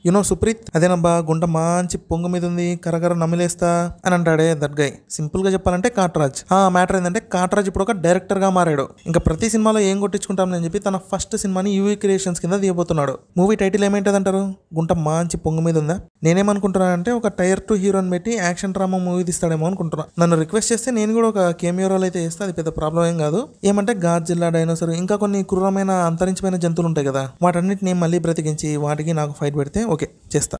సుప్రీత్ అదేనబ్బా గుంట మంచి పొంగు మీద ఉంది కరకర నమిలేస్తా అని అంటాడే దట్ గై. సింపుల్ గా చెప్పాలంటే కాట్రాజ్. మ్యాటర్ ఏంటంటే కాట్రాజ్ ఇప్పుడు ఒక డైరెక్టర్ గా మారాడు. ఇంకా ప్రతి సినిమాలో ఏం కొట్టించుకుంటామని చెప్పి తన ఫస్ట్ సినిమాని యూవీ క్రియేషన్స్ కింద తీయబోతున్నాడు. Movie title ఏమైంటదంటారు? గుంట మంచి పొంగు మీద ఉందా. నేనేమనుకుంటున్నానంటే ఒక టైర్ 2 హీరోని పెట్టి యాక్షన్ డ్రామా మూవీ తీస్తాడేమో అనుకుంటున్నా. నన్ను రిక్వెస్ట్ చేస్తే నేను కూడా ఒక కేమియో రోల్ అయితే చేస్తే అది పెద్ద ప్రాబ్లం ఏం కాదు. ఏమంటే గాడ్జిల్లా, డైనోసార్ ఇంకా కొన్ని క్రూరమైన అంతరించిపోయిన జంతువులు ఉంటాయి కదా, వాటన్నిటిని మళ్ళీ బ్రతికించి వాటికి నాకు ఫైట్ పెడితే ఓకే చేస్తా.